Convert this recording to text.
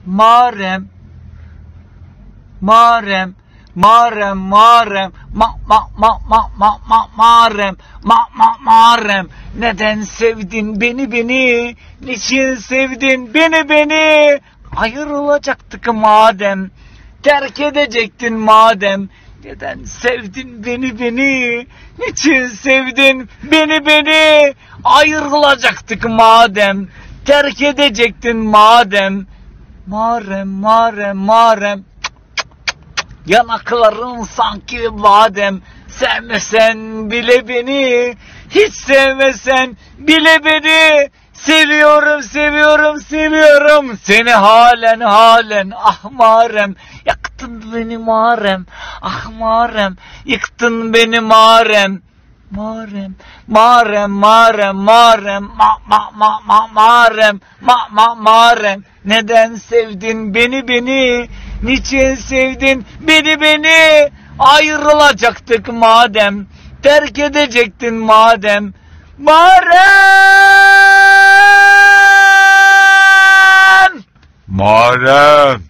Marem, marem, marem, marem, marem, marem. Neden sevdin beni, niçin sevdin beni? Ayrılacaktık madem, terk edecektin madem. Neden sevdin beni, niçin sevdin beni? Ayrılacaktık madem, terk edecektin madem. Marem, marem, marem. Yanakların sanki badem. Sevmesen bile beni, hiç sevmesen bile beni. Seviyorum, seviyorum, seviyorum seni halen. Ah Marem, yaktın beni Marem. Ah Marem, yıktın beni Marem. Marem, marem, marem, marem, marem, marem. Neden sevdin beni? Niçin sevdin beni? Ayrılacaktık madem, terk edecektin madem. Marem! Marem!